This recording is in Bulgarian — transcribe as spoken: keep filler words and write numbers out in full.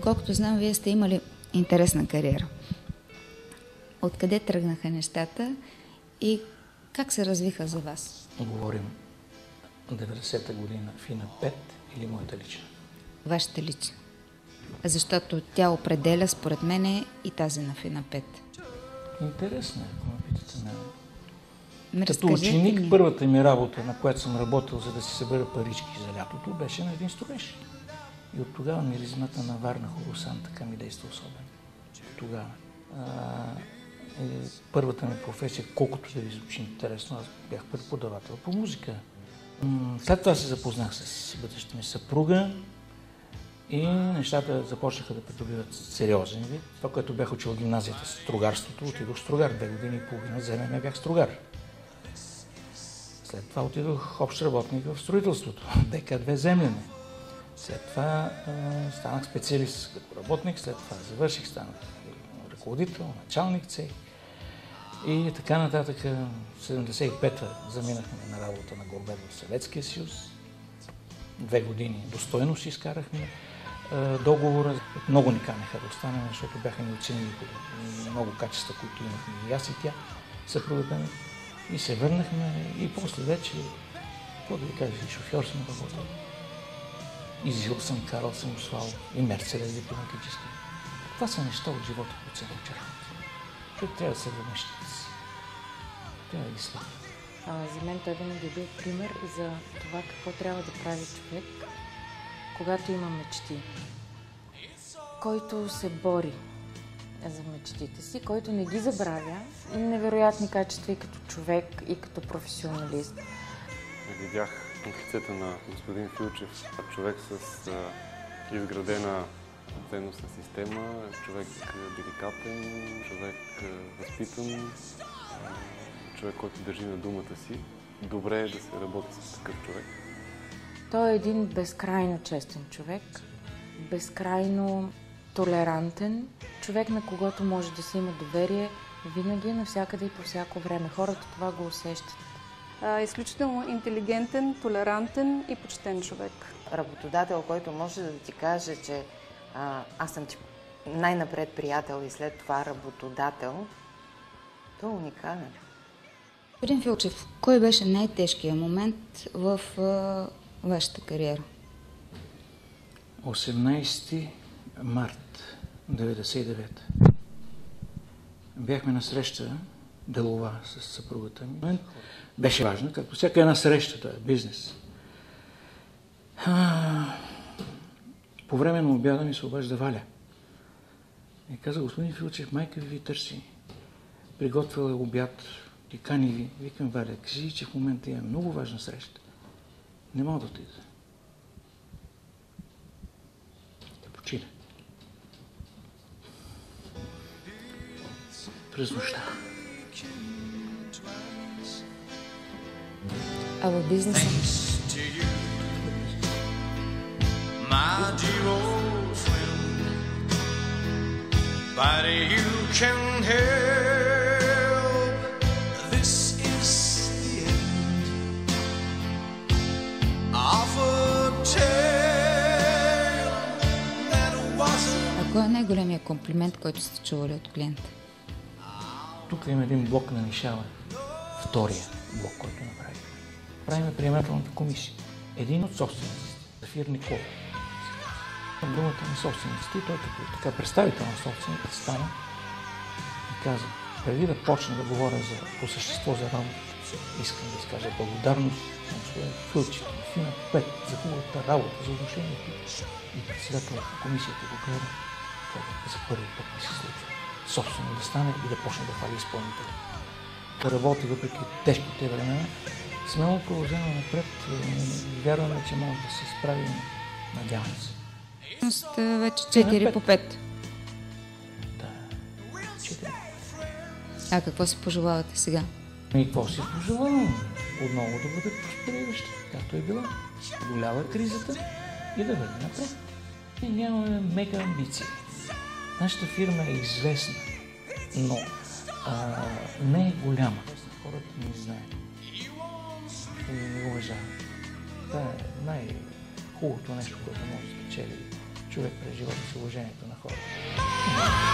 доколкото знам, вие сте имали интересна кариера. Откъде тръгнаха нещата и как се развиха за вас? Говорим деветдесета година Фина пет или моята лична? Вашата лична. Защото тя определя, според мен, и тази на Фина пет. Интересно е, ако ме питате на Ме Като ученик, ми. Първата ми работа, на която съм работил, за да си събера парички за лятото, беше на един строеж. И от тогава миризмата на Варна Хорусан така ми действа особено. Тогава. А, е, първата ми професия, колкото да ви звучи интересно, аз бях преподавател по музика. След това се запознах с бъдещата ми съпруга и нещата започнаха да придобиват сериозен вид. Това, което бях учил в гимназията, стругарството, отидох в стругар. Две години и половина земене бях стругар. След това отидох общ работник в строителството, ДК две землене. След това а, станах специалист като работник, след това завърших, станах ръководител, началник цех и така нататък. В седемдесет и пета заминахме на работа на Горбет в Съветския съюз. Две години достойно си изкарахме а, договора. Много ни канеха да останем, защото бяха ни оценили по много качества, които имахме и аз и тя, съпругата ми. И се върнахме и после вече, какво да ви кажа, и шофьор съм работил. И зил съм, карал съм ослал, и Мерцедес дипломатически. Това са неща от живота, които се научават. Човек трябва да се върнещи си. Трябва да ги слава. За мен той винаги е бил пример за това какво трябва да прави човек, когато има мечти. Който се бори за мечтите си, който не ги забравя. Невероятни качества и като човек, и като професионалист. Видях лицето на господин Филчев, човек с а, изградена ценностна система, човек деликатен, човек а, възпитан, а, човек, който държи на думата си. Добре е да се работи с такъв човек. Той е един безкрайно честен човек, безкрайно толерантен, човек, на когото може да се има доверие винаги, навсякъде и по всяко време. Хората това го усещат. А, изключително интелигентен, толерантен и почтен човек. Работодател, който може да ти каже, че а, аз съм ти най-напред приятел и след това работодател, то е уникален. Господин Филчев, кой беше най-тежкият момент в а, вашата кариера? осемнайсети март деветдесет и девета. Бяхме на среща делова с съпругата ми. Беше важно, както всяка една среща, това е бизнес. А, по време на обяда ми се обажда Валя. И каза: господин Филчев, майка ви ви търси. Приготвила е обяд, и кани ви. Викам: Валя, кажи, че в момента имам много важна среща. Не мога да отида. Да почина. През нощта. А в бизнеса? А кой е най-големият комплимент, който сте чували от клиента? Тук има един блок на Нишава. Втория блок, който направи. Правиме приемателната комисия. Един от собствениците, Зафир Никола. Думата на собствениците, и той като така представител на собствениците стана и каза: преди да почна да говоря за, по същество за работата, искам да изкажа благодарност на господин Филчев, на Фина пет за хубавата работа, за отношението и председател на комисията го гледа. За първи път ми се случва собствено да стане и да почне да хвали изпълнителя. Да работи въпреки тежките времена. Смело продължаваме напред и вярваме, че може да се справим. Надяваме се. Вече четири по пет. Да, четири. А какво си пожелавате сега? И какво си пожелавам? Отново да бъде просперираща, както е била. Голява кризата и да бъде напред. И нямаме мега амбиции. Нашата фирма е известна, но а, не е голяма. Хората не знаят и не уважават. Това е най-хубавото нещо, което може да спечели човек през живота си уважението на хората.